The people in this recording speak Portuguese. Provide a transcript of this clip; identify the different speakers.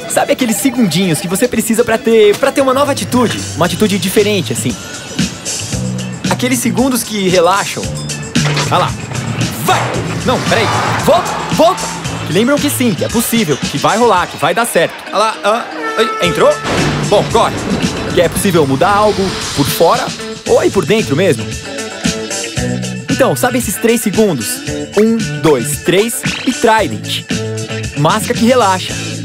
Speaker 1: Sabe aqueles segundinhos que você precisa pra ter uma nova atitude? Uma atitude diferente, assim. Aqueles segundos que relaxam. Olha lá. Vai! Não, peraí. Volta, volta! Que lembram que sim, que é possível, que vai rolar, que vai dar certo. Olha lá. Entrou? Bom, corre. Que é possível mudar algo por fora ou aí por dentro mesmo. Então, sabe esses 3 segundos? 1, 2, 3 e Trident. Máscara que relaxa.